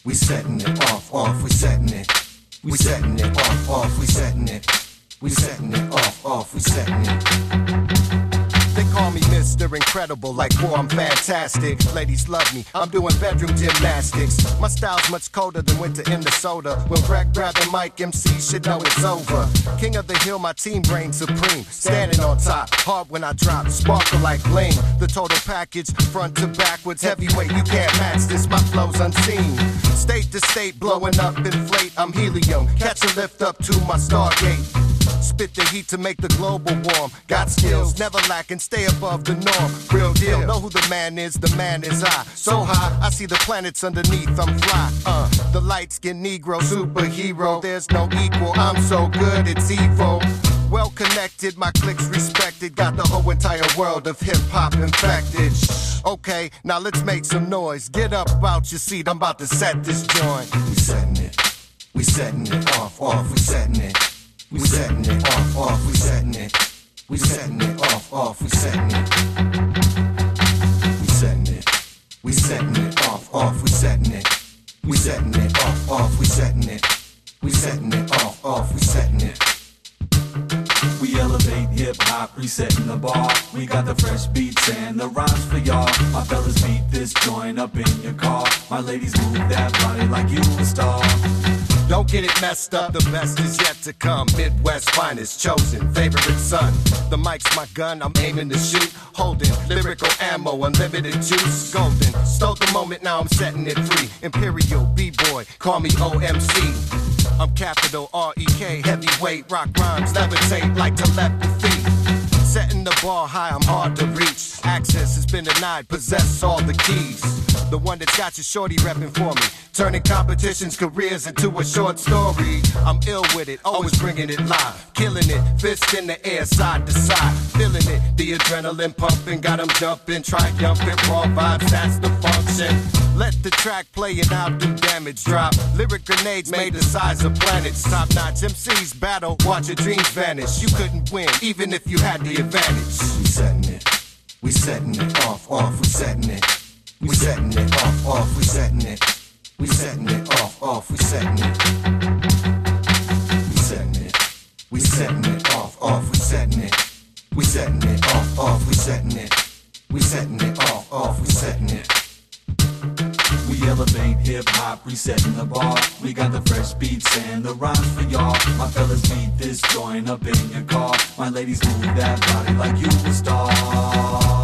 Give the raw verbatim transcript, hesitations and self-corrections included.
We setting it off, off, we setting it. We setting it off, off, we setting it. We setting it off, off, we setting it. They call me Mister Incredible, like, boy, I'm fantastic. Ladies love me, I'm doing bedroom gymnastics. My style's much colder than winter in Minnesota. When Greg grab the mic, M C should know it's over. King of the hill, my team reigns supreme. Standing on top, hard when I drop, sparkle like bling. The total package, front to backwards, heavyweight, you can't match this, my flow's unseen. State to state, blowing up, inflate, I'm helium. Catch a lift up to my Stargate. Spit the heat to make the global warm. Got skills, never lacking, stay above the norm. Real deal, know who the man is, the man is I. So high, I see the planets underneath, I'm fly. Uh, the light-skinned Negro, superhero. There's no equal, I'm so good, it's evil. Well connected, my cliques respected. Got the whole entire world of hip-hop infected. Okay, now let's make some noise. Get up out your seat, I'm about to set this joint. We setting it, we setting it off, off, we setting it. We setting it off, off, we setting it. We setting it off, off, we setting it. We setting it. We setting it off, off, we setting it. We setting it off, off, we setting it. We setting it off, off, we setting it. We elevate hip-hop, resetting the bar. We got the fresh beats and the rhymes for y'all. My fellas beat this joint up in your car. My ladies move that body like you a star. Don't get it messed up, the best is yet to come. Midwest finest, chosen, favorite son. The mic's my gun, I'm aiming to shoot. Holding lyrical ammo, unlimited juice. Golden, stole the moment, now I'm setting it free. Imperial, B-boy, call me O M C. I'm capital R E K, heavyweight, rock rhymes, levitate like telepathy. Setting the bar high, I'm hard to reach. Access has been denied, possess all the keys. The one that's got your shorty repping for me. Turning competitions, careers into a short story. I'm ill with it, always bringing it live. Killing it, fist in the air, side to side. Feeling it, the adrenaline pumping. Got them jumping, triumphant, raw vibes, that's the function. Let the track play and I'll do damage. Drop lyric grenades made the size of planets. Top notch M Cs battle, watch your dreams vanish. You couldn't win, even if you had the advantage. We setting it, we setting it off, off, we setting it. We setting it off, off, we setting it. We setting it off, off, we setting it. We setting it, we setting it off, off, we setting it. We setting it off, off, we setting it. We setting it off, off, we setting it. We elevate hip-hop, resetting the bar. We got the fresh beats and the rhymes for y'all. My fellas beat this joint up in your car. My ladies move that body like you a star.